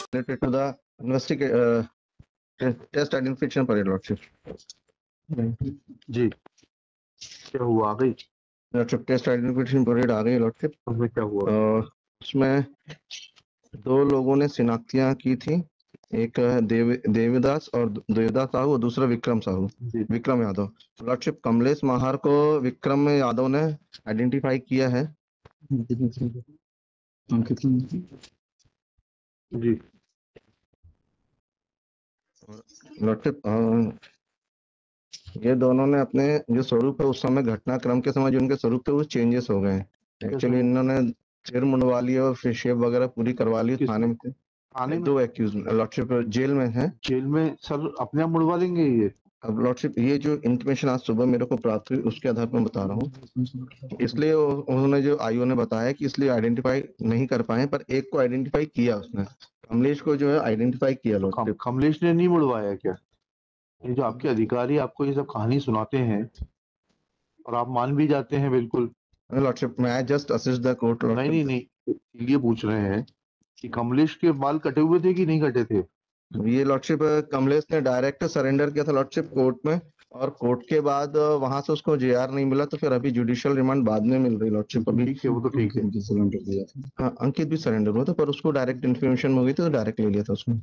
related to the test identification parade, Lordship. जी, क्या हुआ? आ गई Lordship, test identification parade आ गई Lordship. उसमें क्या हुआ? उसमें 2 लोगों ने शिनाख्तियां की थी, एक देवदास और देवदास साहू और दूसरा विक्रम साहू, जी विक्रम यादव. लॉर्डशिप, कमलेश महार को विक्रम यादव ने आइडेंटिफाई किया है. जी लॉर्डशिप, ये दोनों ने अपने जो स्वरूप है उस समय घटनाक्रम के समय जो उनके स्वरूप थे वो चेंजेस हो गए. एक्चुअली इन्होंने सिर मुंडवा लिया और फिर शेव वगैरह पूरी करवा ली. थाने में थे थाने में 2 एक्यूज. लॉर्डशिप, जेल में है. जेल में सर अपने आप मुड़वा लेंगे ये? अब लॉर्डशिप, ये जो इंफॉर्मेशन आज सुबह मेरे को प्राप्त हुई उसके आधार पर बता रहा हूँ. इसलिए उन्होंने जो आईओ ने बताया कि इसलिए आइडेंटिफाई नहीं कर पाए, पर एक को आइडेंटिफाई किया उसने, कमलेश को जो है आइडेंटिफाई किया. लॉर्डशिप, कमलेश ने नहीं मुड़वाया क्या? ये जो आपके अधिकारी आपको ये सब कहानी सुनाते हैं और आप मान भी जाते हैं बिल्कुल. लॉर्डशिप, मैं जस्ट असिस्ट द कोर्ट. नहीं, ये पूछ रहे हैं कि कमलेश के बाल कटे हुए थे कि नहीं कटे थे? ये लॉर्डशिप, कमलेश ने डायरेक्ट सरेंडर किया था लॉर्डशिप कोर्ट में, और कोर्ट के बाद वहां से उसको जेआर नहीं मिला, तो फिर अभी जुडिशियल रिमांड बाद में मिल रही लॉर्डशिप. अभी ठीक है, वो तो ठीक है. सरेंडर किया था. हाँ, अंकित भी सरेंडर हुआ था, पर उसको डायरेक्ट इन्फॉर्मेशन हो गई थी तो डायरेक्ट ले लिया था उसने.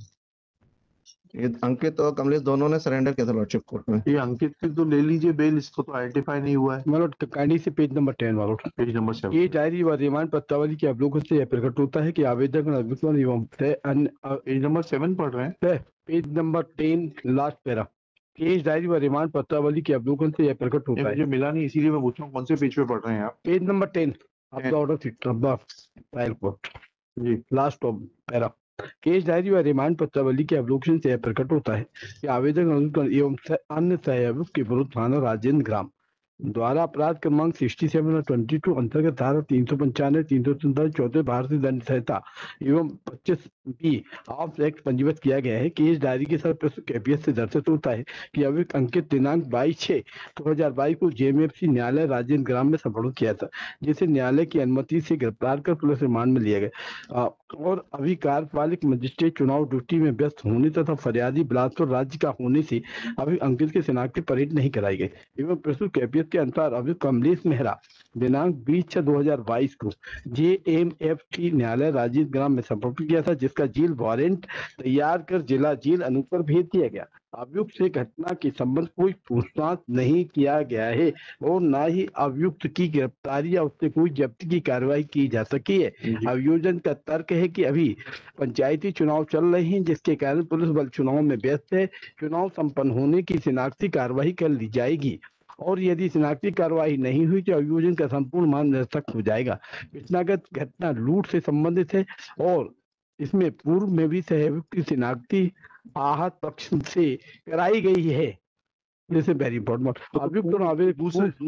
ये अंकित और कमलेश दोनों ने सरेंडर किया था लॉर्डशिप कोर्ट में. ये अंकित की तो ले लीजिए बेल, इसको तो आइडेंटिफाई नहीं हुआ है. मतलब काइंडली से पेज नंबर 10 वालों, पेज नंबर 7. ये डायरी व रिमांड पत्रावली के अवलोकन से यह प्रकट होता है कि आवेदक अभियुक्त एवं पेज नंबर 7 पढ़ रहे हैं. Page number 10 last para. Case diary व रिमांड पत्रावली के अवलोकन से यह प्रकट होता है. मुझे मिला नहीं, इसीलिए मैं पूछ रहा हूँ कौन से पेज पे पढ़ रहे हैं आप? Page number 10 of the order sheet of the trial court. जी, last of para. Case diary व रिमांड पत्रावली के अवलोकन से यह प्रकट होता है कि आवेदक एवं अन्य सहयोगी के विरुद्ध थाना राजेंद्र ग्राम द्वारा अपराध क्रमांक 67 और 22 अंतर्गत धारा 395, 347 चौथे भारतीय दंड संहिता एवं 25B ऑफ एक्ट पंजीबद्ध किया गया है. केस डायरी के साथ प्रस्तुत कैफियत से दर्शित होता है कि अभियुक्त अंकित दिनांक 22/6/2022 को जेएमएफसी न्यायालय राजेंद्र ग्राम में संपर्क किया था, जिसे न्यायालय की अनुमति से गिरफ्तार कर पुलिस रिमांड में लिया गया. और अभी कार्यपालिक मजिस्ट्रेट चुनाव ड्यूटी में व्यस्त होने तथा फरियादी बिलासपुर राज्य का होने से अभी अंकित की शिनाख्ती परेड नहीं कराई गई. एवं प्रस्तुत कैफियत के अनुसार अभियुक्त कमलेश मेहरा दिनांक 20/6/2022 को जेएमएफसी न्यायालय राजीव ग्राम में संपर्क किया था, जिसका जेल वारंट तैयार कर जिला जेल अनूप भेज दिया गया. अभियुक्त से घटना के संबंध कोई पूछताछ नहीं किया गया है और न ही अभियुक्त की गिरफ्तारी या उससे कोई जब्ती की कार्रवाई की जा सकी है. अभियोजन का तर्क है कि अभी पंचायती चुनाव चल रहे हैं, जिसके कारण पुलिस बल चुनाव में व्यस्त है. चुनाव संपन्न होने की शिनाख्ती कार्रवाई कर ली जाएगी और यदि शिनाख्ती कार्रवाई नहीं हुई तो अभियोजन का संपूर्ण मान निरर्थक हो जाएगा. घटनागत घटना लूट से संबंधित है और इसमें पूर्व में भी सहयोगी की शिनाख्ती आहत पक्ष से कराई गई है. This is very important. अभियुक्त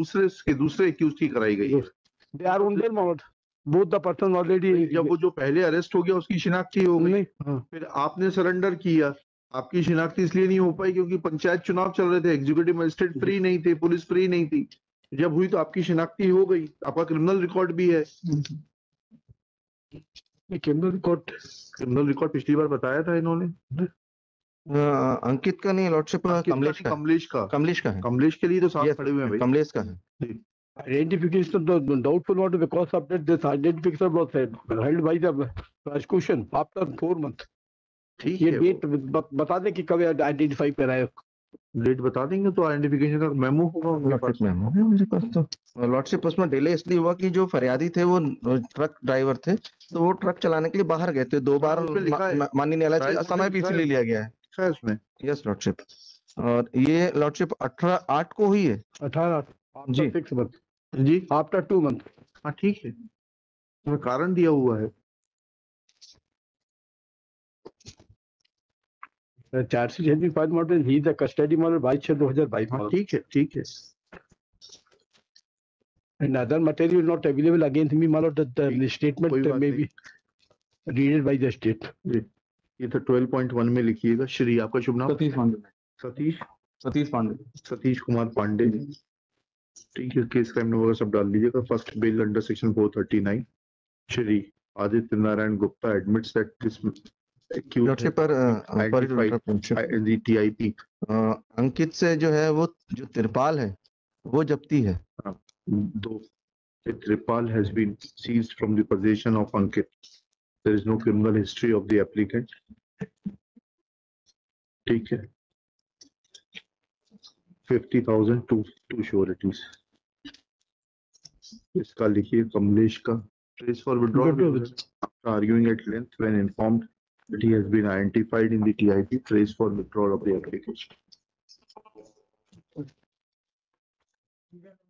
दूसरे एक्यूज की कराई गई है. They are on their mouth both the person already. जब वो जो पहले अरेस्ट हो गया उसकी शिनाख्ती हो गई, फिर आपने सरेंडर किया, आपकी शिनाख्ती इसलिए नहीं हो पाई क्योंकि पंचायत चुनाव चल रहे थे, एग्जीक्यूटिव मजिस्ट्रेट फ्री नहीं थे, पुलिस फ्री नहीं थी. जब हुई तो आपकी शिनाख्ती हो गई. आपका क्रिमिनल रिकॉर्ड भी है. क्रिमिनल रिकॉर्ड पिछली बार बताया था इन्होंने. अंकित का नहीं लॉर्डशिप, कमलेश का है. कमलेश के लिए तो साथ खड़े हुए हैं भाई. कमलेश का है. Identification of the doubtful not because of that this identification was held by the prosecution after 4 months. ठीक ये है, डेट बता दें कि कब आइडेंटिफाई कराए. डेट बता देंगे तो आइडेंटिफिकेशन का मेमो होगा उनके पास. मेमो है मेरे पास. तो लॉर्डशिप, उसमें डिले इसलिए हुआ कि जो फरियादी थे वो ट्रक ड्राइवर थे, तो वो ट्रक चलाने के लिए बाहर गए थे. 2 बार माननीय न्यायालय से समय भी इसलिए लिया गया है उसमें. Yes lordship. और ये लॉर्डशिप 18/8 को हुई है. 18 जी. 6 months जी, आफ्टर 2 months. हाँ ठीक है, उसमें कारण दिया हुआ है. Chargesheet has been filed model he the custody model 22/6/2022. ठीक है, ठीक है. And other material not available against me model that the statement may be read by the state. जी, ये तो 12.1 में लिखिएगा. श्री, आपका शुभ नाम? सतीश कुमार पांडे. ठीक है, केस क्राइम नंबर सब डाल लीजिएगा. First bail under section 439. Shri Aditya Narayan Gupta admits that this accused Lordship, पर sorry to identified interrupt, Lordship. in the TIP. Ankit से जो है वो जो तिरपाल है वो जब्ती है. Though the Tripal has been seized from the possession of Ankit, there is no criminal history of the applicant. ठीक है. 50,000 two sureties. इसका लिखिए कमलेश का trace for withdrawal. After arguing at length when informed that he has been identified in the TIP, trace for withdrawal of the application.